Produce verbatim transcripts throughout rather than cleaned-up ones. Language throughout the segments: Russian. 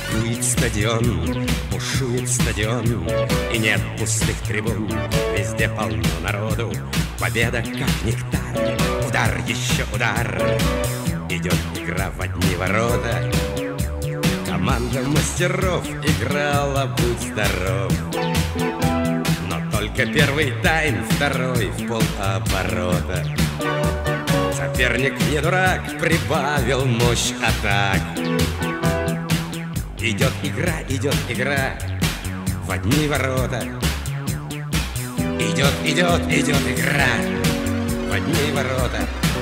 Ликует стадион, бушует стадион, и нет пустых трибун, везде полно народу. Победа как нектар, удар, еще удар. Идет игра в одни ворота. Команда мастеров играла, будь здоров. Но только первый тайм, второй в полоборота. Соперник не дурак, прибавил мощь атак. Идет игра, идет игра в одни ворота. Идет, идет, идет игра в одни ворота.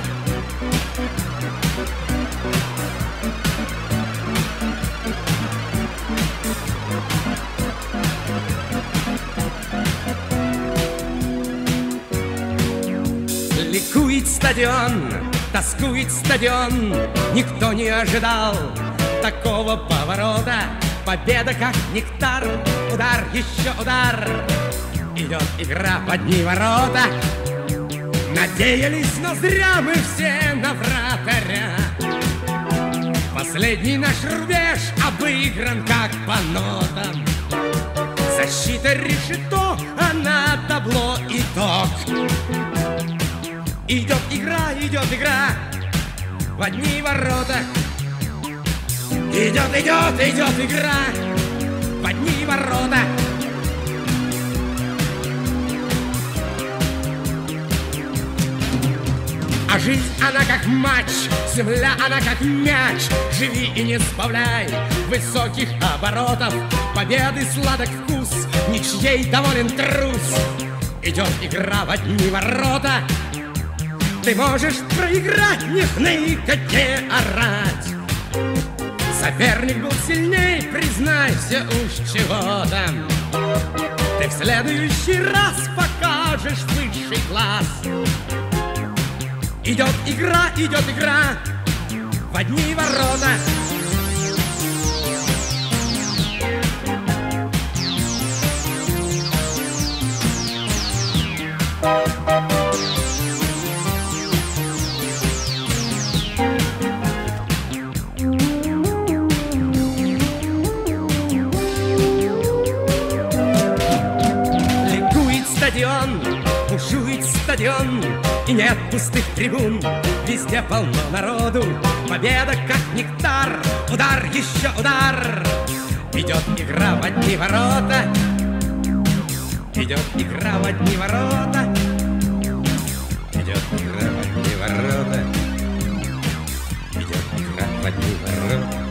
Ликует стадион, тоскует стадион. Никто не ожидал такого поворота. Победа как нектар, удар, еще удар. Идет игра в одни ворота. Надеялись, но зря мы все на вратаря. Последний наш рубеж обыгран как по нотам. Защита решето, а на табло итог. Идет игра, идет игра в одни ворота. Идет, идет, идет игра в одни ворота. А жизнь, она как матч, земля, она как мяч. Живи и не сбавляй высоких оборотов. Победы сладок вкус, ничьей доволен трус. Идет игра в одни ворота. Ты можешь проиграть, не хныкать, не орать. Соперник был сильней, признайся уж чего там. Ты в следующий раз покажешь высший класс. Идет игра, идет игра в одни ворота. Стадион, бушует стадион, и нет пустых трибун, везде полно народу. Победа как нектар, удар, еще удар. Идет игра в одни ворота. Идет игра в одни ворота. Идет игра в одни ворота. Идет игра в одни ворота.